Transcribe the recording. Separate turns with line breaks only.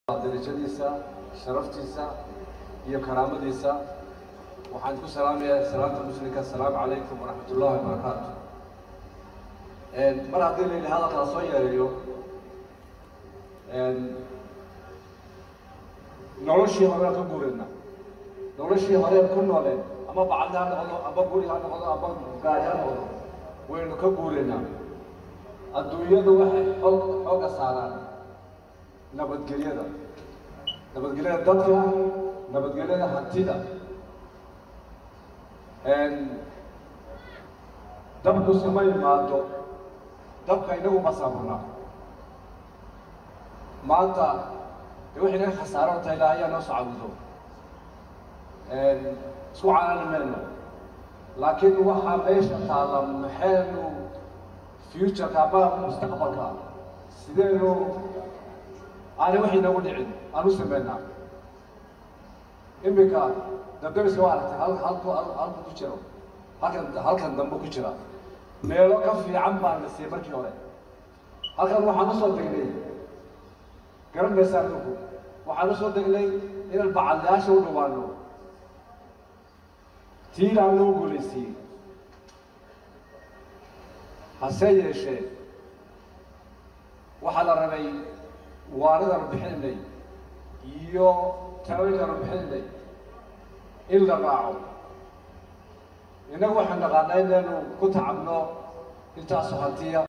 درجتيسا شرفتيسا هي كرامتيسا وحنكون سلام المسلمين السلام عليكم ورحمة الله وبركاته. مرة هذه هذا قصير اليوم. نعيش هنا كبورنا. نعيش هنا كنا لين. أما بعدنا أما بقولي أنا أما قاعد وين كبورنا. الدنيا ده حق سارة. نبت قليلا. نبت قليلا دكتور. نبت قليلا حتيدا. dabku sama yimaado dabka inagu ma saabana maanta wixii naga khasaaro tahay ilaahay noo socdo isku caalameyno laakiin waxa meesha taala maxaynu future ka ba mustaqbalka sideeno aan wixii nagu dhicin aanu sameynaa imika dabdabis waa aragtay ku jiro halkan dambe ku jira meelo ka fiican baan la siiyay markii hore halkan waxaan soo degnay garan meesaanuhu waxaan soo degnay in bacalaasha u dhawaano tiina loo guuleysiyay hase yeeshee waxaa la rabay waarida bixinay iyo tawayda bixinay in la raaco inagu waxaan naqaanaa inaynu ku tacabno intaas hantiya